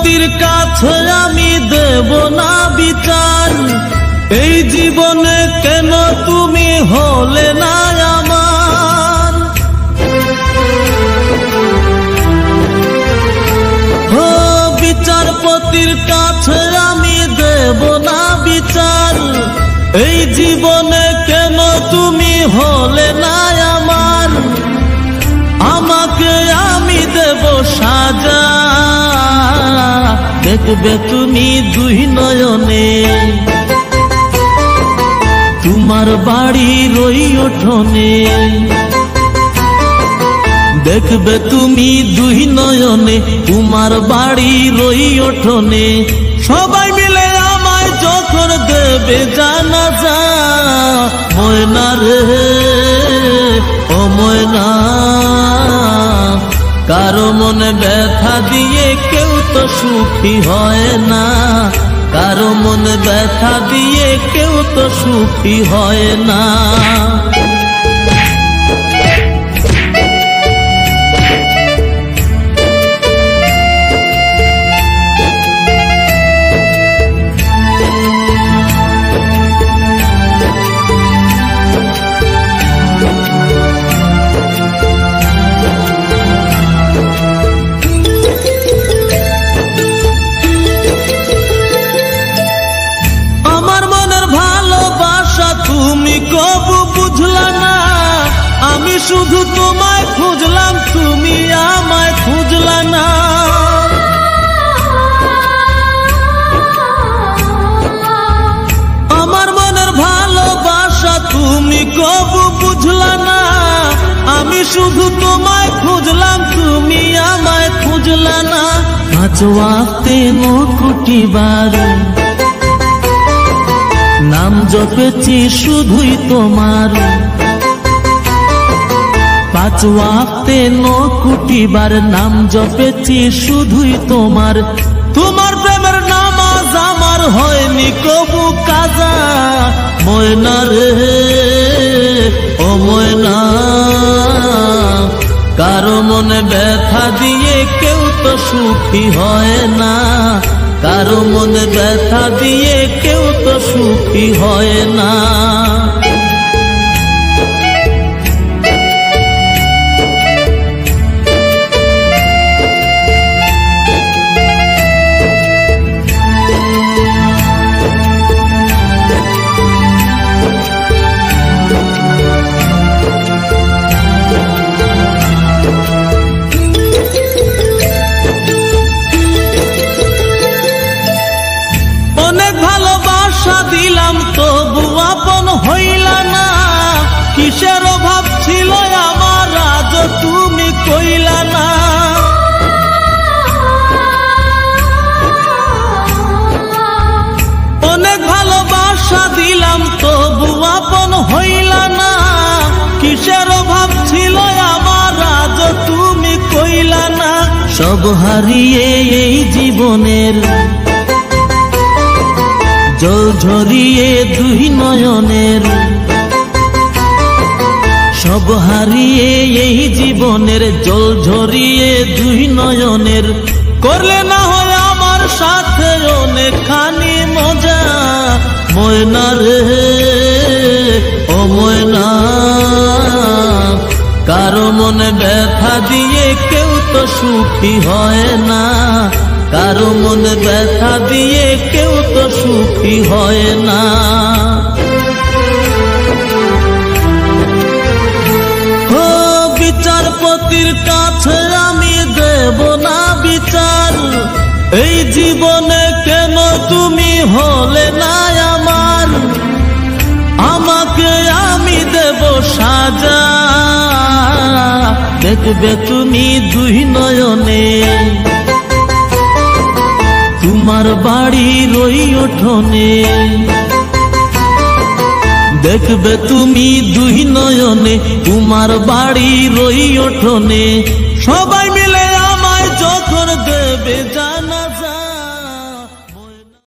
পতির কাছে আমি দেব না বিচার, এই জীবনে কেন তুমি হলে না আমার। ও বিচারপতির কাছে আমি দেব না বিচার, এই জীবনে কেন তুমি হলে না আমার। আমাকে আমি দেব সাজা, দেখবে তুমি দুই নয়নে, তোমার বাড়ির ওই উঠোনে। দেখবে তুমি দুই নয়নে, তোমার বাড়ির ওই উঠোনে। সবাই মিলে আমায় যখন দেবে জানাজা, ময়না রে ও ময়না, কারো মনে ব্যথা দিয়ে কেউ তো সুখী হয় না, কারো মনে ব্যথা দিয়ে কেউ তো সুখী হয় না। তুমি কবু বুঝলা না, আমি শুধু তোমায় খুঁজলাম, তুমি আমায় খুঁজলা না। আমার মনের ভালোবাসা তুমি কবু বুঝলা না, আমি শুধু তোমায় খুঁজলাম, তুমি আমায় খুঁজলা না। পাঁচ ওয়াক্তে কোটি বার নাম জপেছি শুধুই তোমার, পাঁচ ওয়াক্তে কোটি বার নাম জপেছি শুধুই তোমার। তোমার প্রেমের নামাজ আমার হয়নি কবু কাজা, ময়না রে ও ময়না, কারো মনে ব্যথা দিয়ে কেউ তো সুখী হয় না, কারো মনে ব্যথা দিয়ে কেউ তো সুখী হয় না। দিলাম তবু আপন হইলা না, কিসের অভাব ছিল আমার আজ তুমি কইলা না। অনেক ভালোবাসা দিলাম তবু আপন হইলা না, কিসের অভাব ছিল আমার আজ তুমি কইলা না। সব হারিয়ে এই জীবনের জল ঝরিয়ে দুই নয়নের, সব হারিয়ে এই জীবনের জল ঝরিয়ে দুই নয়নের। করলে না হয় আমার সাথে অনেকখানি মজা, ময়না রে ও ময়না, কারো মনে ব্যথা দিয়ে কেউ তো সুখী হয় না, কারো মনে ব্যথা দিয়ে কেউ তো সুখী হয় না। ও বিচারপতির কাছে আমি দেব না বিচার, এই জীবনে কেন তুমি হলে না আমার। আমাকে আমি দেব সাজা, দেখবে তুমি দুই নয়নে, তোমার বাড়ির ওই উঠোনে। দেখবে তুমি দুই নয়নে, তোমার বাড়ির ওই উঠোনে। সবাই মিলে আমায় যখন দেবে